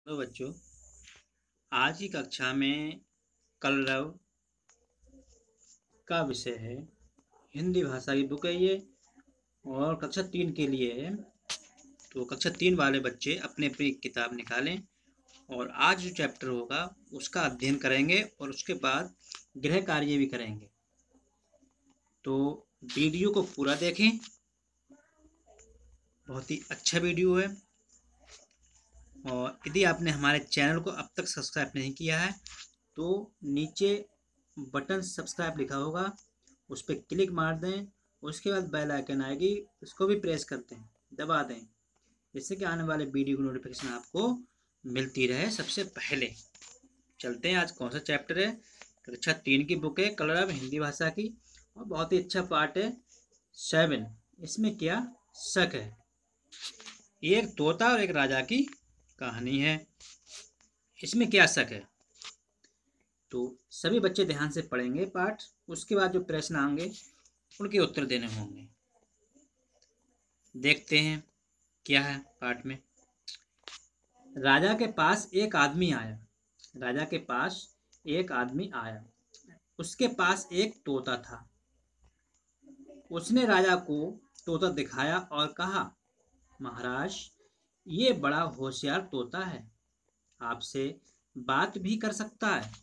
Hello बच्चों, आज की कक्षा में कलरव का विषय है। हिंदी भाषा की बुक है ये और कक्षा 3 के लिए है। तो कक्षा 3 वाले बच्चे अपनी अपनी किताब निकालें और आज जो चैप्टर होगा उसका अध्ययन करेंगे और उसके बाद गृह कार्य भी करेंगे। तो वीडियो को पूरा देखें, बहुत ही अच्छा वीडियो है। और यदि आपने हमारे चैनल को अब तक सब्सक्राइब नहीं किया है तो नीचे बटन सब्सक्राइब लिखा होगा, उस पर क्लिक मार दें। उसके बाद बेल आइकन आएगी, उसको भी प्रेस करते हैं, दबा दें, जिससे कि आने वाले वीडियो की नोटिफिकेशन आपको मिलती रहे सबसे पहले। चलते हैं, आज कौन सा चैप्टर है। कक्षा 3 की बुक है कलरव हिंदी भाषा की और बहुत ही अच्छा पार्ट है 7। इसमें क्या शक है। एक तोता और एक राजा की कहानी है। इसमें क्या शक है। तो सभी बच्चे ध्यान से पढ़ेंगे पाठ, उसके बाद जो प्रश्न आएंगे उनके उत्तर देने होंगे। देखते हैं क्या है पाठ में। राजा के पास एक आदमी आया। राजा के पास एक आदमी आया। उसके पास एक तोता था। उसने राजा को तोता दिखाया और कहा, महाराज, ये बड़ा होशियार तोता है, आपसे बात भी कर सकता है।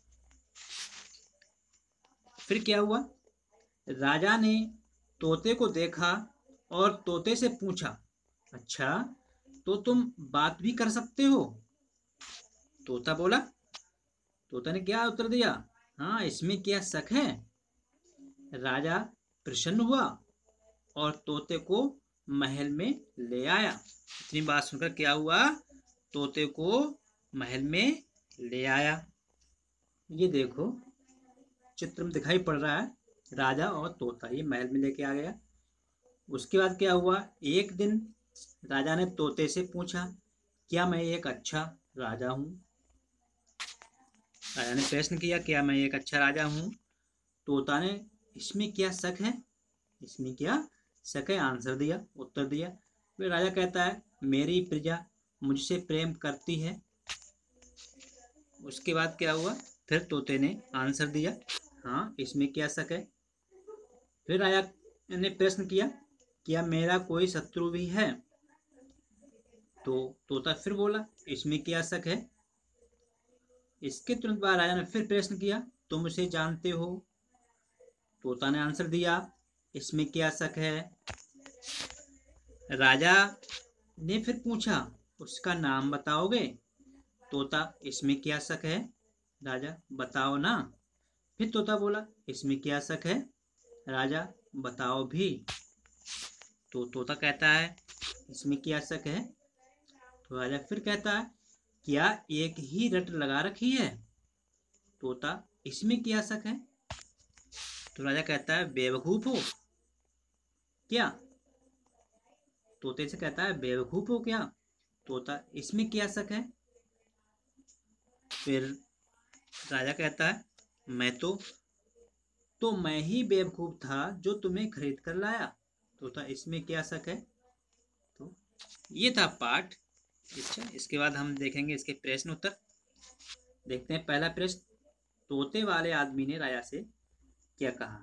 फिर क्या हुआ। राजा ने तोते को देखा और तोते से पूछा, अच्छा, तो तुम बात भी कर सकते हो। तोता बोला। तोता ने क्या उत्तर दिया, हाँ, इसमें क्या शक है। राजा प्रसन्न हुआ और तोते को महल में ले आया। इतनी बात सुनकर क्या हुआ, तोते को महल में ले आया। ये देखो चित्र में दिखाई पड़ रहा है, राजा और तोता ये महल में लेके आ गया। उसके बाद क्या हुआ, एक दिन राजा ने तोते से पूछा, क्या मैं एक अच्छा राजा हूँ। राजा ने प्रश्न किया, क्या मैं एक अच्छा राजा हूँ। तोता ने इसमें क्या शक है, इसमें क्या शक है, आंसर दिया, उत्तर दिया। फिर राजा कहता है, मेरी प्रजा मुझसे प्रेम करती है। उसके बाद क्या हुआ, फिर तोते ने आंसर दिया, हाँ, इसमें क्या शक है। फिर राजा ने प्रश्न किया, क्या मेरा कोई शत्रु भी है। तो तोता फिर बोला, इसमें क्या शक है। इसके तुरंत बाद राजा ने फिर प्रश्न किया, तुम उसे जानते हो। तोता ने आंसर दिया, इसमें क्या शक है। राजा ने फिर पूछा, उसका नाम बताओगे। तोता, इसमें क्या शक है। राजा, बताओ ना। फिर तोता बोला, इसमें क्या शक है। राजा, बताओ भी। तो तोता कहता है, इसमें क्या शक है। तो राजा फिर कहता है, क्या एक ही रट लगा रखी है। तोता, इसमें क्या शक है। तो राजा कहता है, बेवकूफ हो क्या। तोते से कहता है, बेवकूफ हो क्या। तोता, इसमें क्या शक है। फिर राजा कहता है, मैं ही बेवकूफ था जो तुम्हें खरीद कर लाया। तोता, इसमें क्या शक है। तो ये था पाठ। अच्छा, इसके बाद हम देखेंगे इसके प्रश्न उत्तर। देखते हैं पहला प्रश्न, तोते वाले आदमी ने राजा से क्या कहा।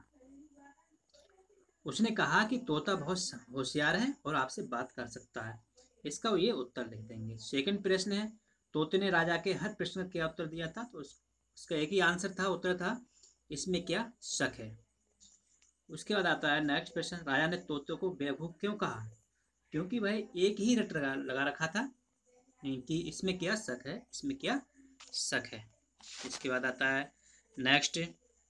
उसने कहा कि तोता बहुत होशियार है और आपसे बात कर सकता है। इसका ये उत्तर लिख देंगे। सेकंड प्रश्न है, तोते ने राजा के हर प्रश्न का क्या उत्तर दिया था। तो उसका एक ही आंसर था, उत्तर था, इसमें क्या शक है। उसके बाद आता है नेक्स्ट प्रश्न, राजा ने तोते को बेवकूफ क्यों कहा। क्योंकि भाई एक ही रट लगा रखा था कि इसमें क्या शक है, इसमें क्या शक है। इसके बाद आता है नेक्स्ट,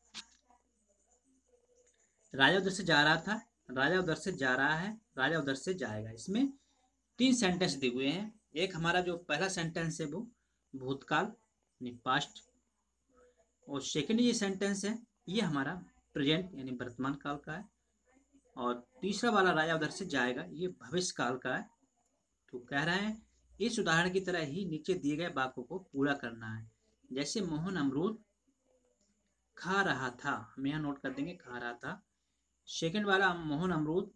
राजा उधर से जा रहा था, राजा उधर से जा रहा है, राजा उधर से जाएगा। इसमें 3 सेंटेंस दिए हुए हैं। एक हमारा जो पहला सेंटेंस है वो भूतकाल यानी पास्ट, और सेकंड ये सेंटेंस है ये हमारा प्रेजेंट यानी वर्तमान काल का है, और तीसरा वाला राजा उधर से जाएगा ये भविष्य काल का है। तो कह रहे हैं इस उदाहरण की तरह ही नीचे दिए गए वाक्यों को पूरा करना है। जैसे मोहन अमरूद खा रहा था, हम यहाँ नोट कर देंगे खा रहा था। सेकंड वाला मोहन अमरूद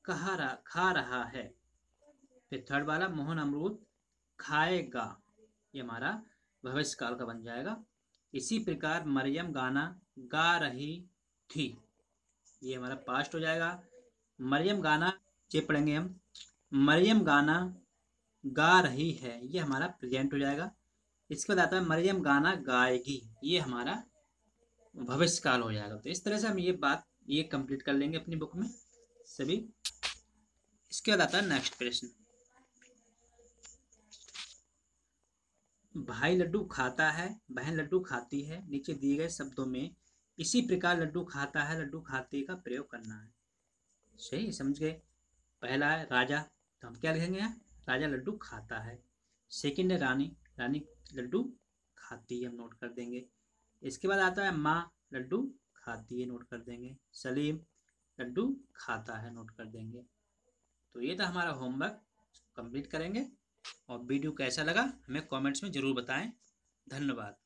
खा रहा है। फिर थर्ड वाला मोहन अमरूद खाएगा। ये हमारा भविष्य काल का बन जाएगा। इसी प्रकार मरियम गाना गा रही थी, ये हमारा पास्ट हो जाएगा। मरियम गाना, ये पढ़ेंगे हम, मरियम गाना गा रही है, ये हमारा प्रेजेंट हो जाएगा। इसके बाद आता है मरियम गाना गाएगी, ये हमारा भविष्य काल हो जाएगा। तो इस तरह से हम ये कंप्लीट कर लेंगे अपनी बुक में सभी। इसके बाद आता है नेक्स्ट प्रश्न, भाई लड्डू खाता है, बहन लड्डू खाती है, नीचे दिए गए शब्दों में इसी प्रकार लड्डू खाता है, लड्डू खाते का प्रयोग करना है। सही समझ गए। पहला है राजा, तो हम क्या लिखेंगे यहाँ, राजा लड्डू खाता है। सेकंड है रानी, रानी लड्डू खाती है, हम नोट कर देंगे। इसके बाद आता है माँ, लड्डू खाती है, नोट कर देंगे। सलीम लड्डू खाता है, नोट कर देंगे। तो ये था हमारा होमवर्क, कंप्लीट करेंगे। और वीडियो कैसा लगा हमें कमेंट्स में ज़रूर बताएं। धन्यवाद।